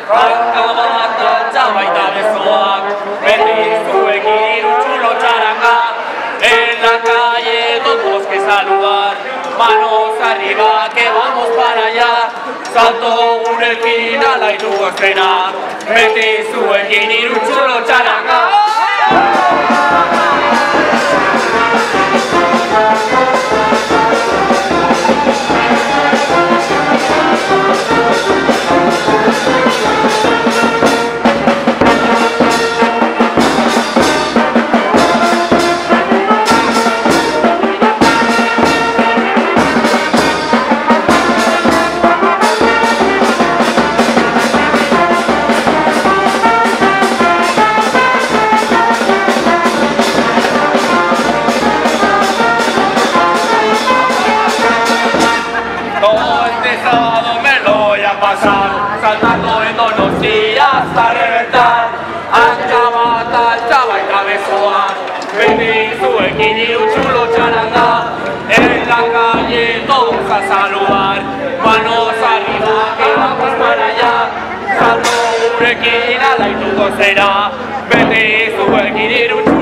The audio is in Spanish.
Akabatatza baita besoak, beti zuekin txulo txaranga. En la calle todos que saludar, manos arriba que vamos para allá. Salto gurekin alaitu gozena, beti zuekin txulo txaranga. Saltando en Donostia hasta reventar. Akabatatza baita besoak, beti zuekin txulo txaranga. En la calle todos a saludar, manos arriba que vamos para allá. Salto gurekin alaitu gozera, beti zuekin txulo